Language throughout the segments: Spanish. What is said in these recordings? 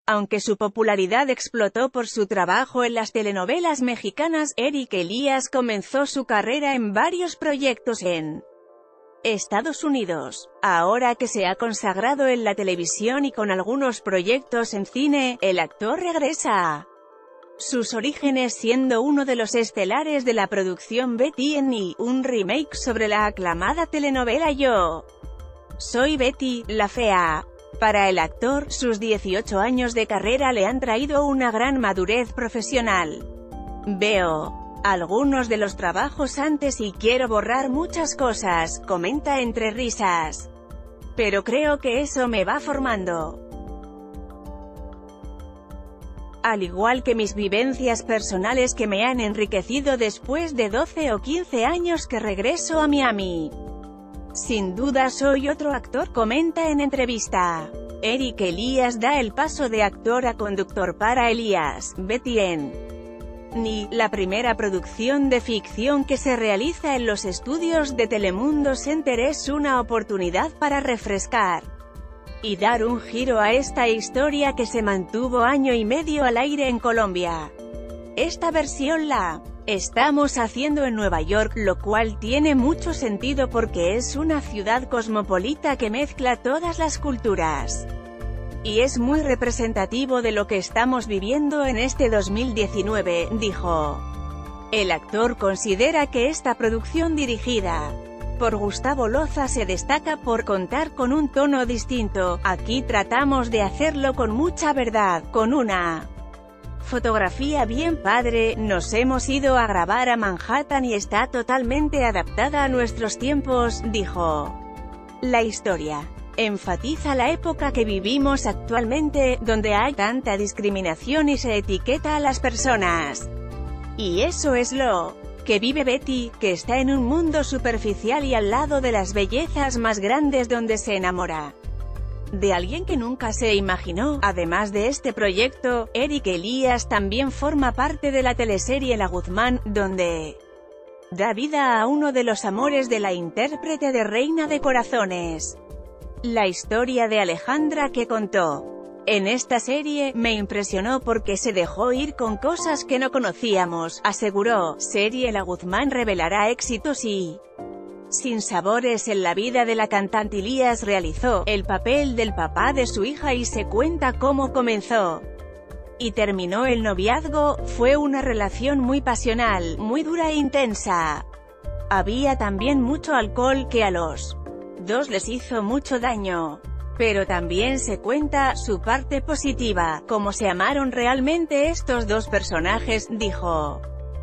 Aunque su popularidad explotó por su trabajo en las telenovelas mexicanas, Eric Elías comenzó su carrera en varios proyectos en Estados Unidos. Ahora que se ha consagrado en la televisión y con algunos proyectos en cine, el actor regresa a sus orígenes siendo uno de los estelares de la producción Betty and Me, un remake sobre la aclamada telenovela Yo soy Betty, la fea. Para el actor, sus 18 años de carrera le han traído una gran madurez profesional. Veo algunos de los trabajos antes y quiero borrar muchas cosas, comenta entre risas. Pero creo que eso me va formando. Al igual que mis vivencias personales que me han enriquecido después de 12 o 15 años que regreso a Miami. Sin duda soy otro actor, comenta en entrevista. Eric Elías da el paso de actor a conductor para Elías, Betty and Me, la primera producción de ficción que se realiza en los estudios de Telemundo Center. Es una oportunidad para refrescar y dar un giro a esta historia que se mantuvo año y medio al aire en Colombia. Esta versión la estamos haciendo en Nueva York, lo cual tiene mucho sentido porque es una ciudad cosmopolita que mezcla todas las culturas. Y es muy representativo de lo que estamos viviendo en este 2019, dijo. El actor considera que esta producción dirigida por Gustavo Loza se destaca por contar con un tono distinto. Aquí tratamos de hacerlo con mucha verdad, con una fotografía bien padre. Nos hemos ido a grabar a Manhattan y está totalmente adaptada a nuestros tiempos, dijo. La historia enfatiza la época que vivimos actualmente, donde hay tanta discriminación y se etiqueta a las personas. Y eso es lo que vive Betty, que está en un mundo superficial y al lado de las bellezas más grandes, donde se enamora de alguien que nunca se imaginó. Además de este proyecto, Eric Elías también forma parte de la teleserie La Guzmán, donde da vida a uno de los amores de la intérprete de Reina de Corazones. La historia de Alejandra que contó en esta serie me impresionó porque se dejó ir con cosas que no conocíamos, aseguró. Serie La Guzmán revelará éxitos y sinsabores en la vida de la cantante. Elías realizó el papel del papá de su hija y se cuenta cómo comenzó y terminó el noviazgo. Fue una relación muy pasional, muy dura e intensa. Había también mucho alcohol que a los dos les hizo mucho daño. Pero también se cuenta su parte positiva, cómo se amaron realmente estos dos personajes, dijo.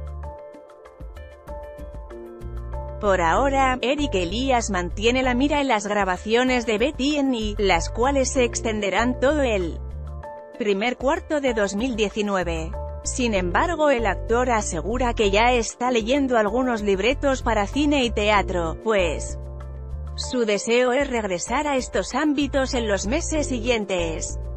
Por ahora, Eric Elías mantiene la mira en las grabaciones de Betty and Me, las cuales se extenderán todo el primer cuarto de 2019. Sin embargo, el actor asegura que ya está leyendo algunos libretos para cine y teatro, pues su deseo es regresar a estos ámbitos en los meses siguientes.